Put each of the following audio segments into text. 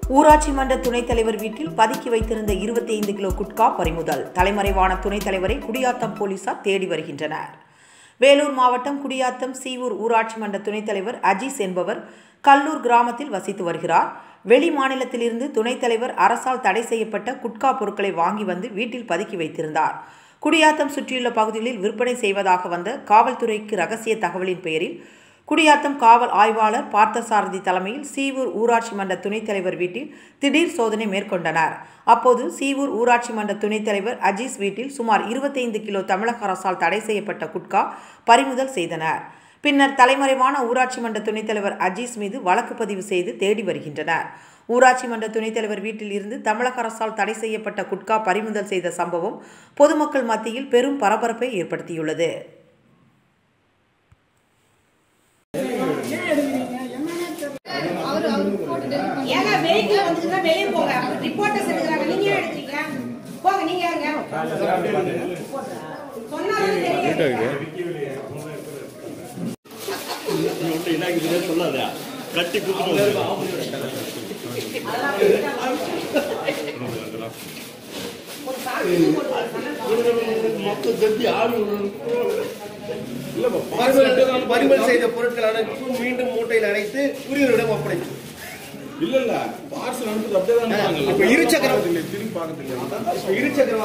ஊராட்சி மன்ற துணைத் தலைவர் வீட்டில் பதுக்கி வைத்திருந்த 25 கிலோ குட்கா பறிமுதல். தலைமறைவான துணைத் தலைவரை குடியாத்தம் போலீசார் தேடி வருகின்றனர். வேலூர் மாவட்டம் குடியாத்தம் சீவூர் ஊராட்சி மன்ற துணைத் தலைவர் அஜீஸ் என்பவர் கல்லூர் கிராமத்தில் வசித்து வருகிறார். வெளி மாநிலத்திலிருந்து துணைத் தலைவர் அரசால் தடை செய்யப்பட்ட குட்கா பொருட்களை வாங்கி வந்து வீட்டில் பதுக்கி வைத்திருந்தார். குடியாத்தம் சுற்றியுள்ள பகுதிகளில் விற்பனை செய்வதாக வந்த காவல்துறைக்கு ரகசிய தகவலின் பெயரில் குடியாத்தம் காவல் ஆய்வாளர் பார்த்தசாரதி தலைமையில் சீவூர் ஊராட்சி மன்ற துணைத் தலைவர் வீட்டில் திடீர் சோதனை மேற்கொண்டனர். அப்போது சீவூர் ஊராட்சி மன்ற துணைத் தலைவர் அஜீஸ் வீட்டில் சுமார் 25 கிலோ தமிழக அரசால் தடை செய்யப்பட்ட குட்கா பறிமுதல் செய்தனர். பின்னர் தலைமறைவான ஊராட்சி மன்ற துணைத் தலைவர் அஜீஸ் மீது வழக்கு பதிவு செய்து தேடி வருகின்றனர். ஊராட்சி மன்ற துணைத் தலைவர் வீட்டில் இருந்து தமிழக அரசால் தடை செய்யப்பட்ட குட்கா பறிமுதல் செய்த சம்பவம் பொதுமக்கள் மத்தியில் பெரும் பரபரப்பை ஏற்படுத்தியுள்ளது. பறிமுதல் செய்த பொருட்கள் அனைத்தும் மீண்டும் மூட்டையில் அடைத்து உரியவரிடம் ஒப்படைக்கும். இல்ல பார்சல் அனுப்புறது அப்படியே தான் இருக்காங்க. அப்ப இருசக்கரம் திரும்பி பார்க்கறது இல்ல. இருசக்கரம்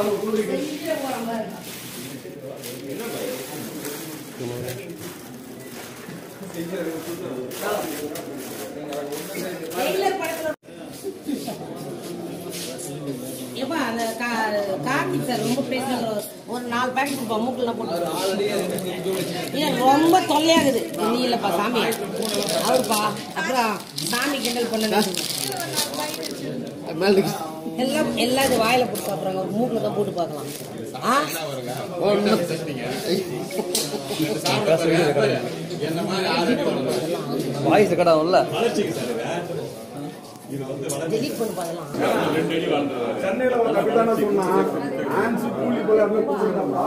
கார்த்திக் சார் ரொம்ப பேசுறாங்க. ஒரு 4 பேக்கெட் மூக்குல போட்டு ரொம்ப தொல்லையாகுது. நீ இல்லப்பா சாமி அவருப்பா. அப்புறம் சாமி கிண்டல் பண்ண எல்லாம் இது வாயில போட்டு சாப்பிடுறாங்க. மூக்குல தான் போட்டு பார்க்கலாம். வாய்ஸ் கடாவும்ல டெலிட் பண்ணி பார்க்கலாம். சென்னையில ஒரு கபிதான சொன்னா ஆன்ஸ் கூலி போல அப்படியே கூப்பிடுறாங்க.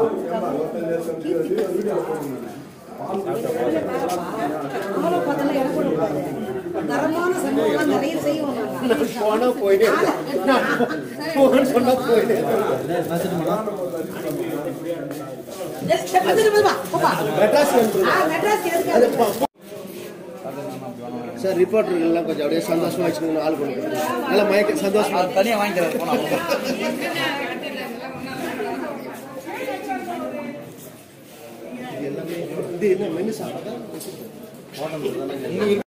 தரமான சம்பவம் நிறைய செய்வோம். போனா போயிட்டே சொன்னா போயிட்டே சார் ரிப்போர்ட்டர்கள் எல்லாம் கொஞ்சம் அப்படியே சந்தோஷமா வச்சுக்கணும். ஆள் கொடுக்கணும் நல்லா மயக்க சந்தோஷமா தனியா வாங்கிக்கிறேன். எல்லாமே இது என்ன மெனு சாப்பிட்டா